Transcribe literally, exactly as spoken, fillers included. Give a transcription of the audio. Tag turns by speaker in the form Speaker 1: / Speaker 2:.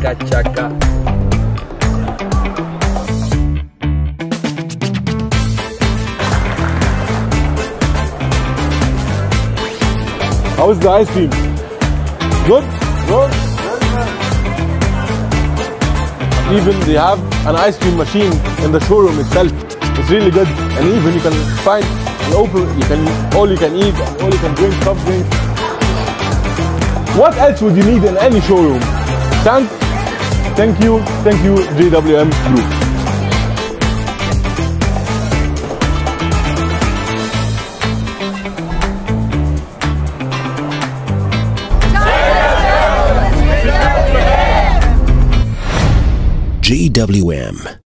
Speaker 1: chaka chaka.
Speaker 2: How is the ice cream? Good? Good? Even they have an ice cream machine in the showroom itself. It's really good. And even you can find an open, you can, all you can eat and all you can drink, soft drinks. What else would you need in any showroom? Thank, thank you, thank you G W M Group.
Speaker 3: G W M.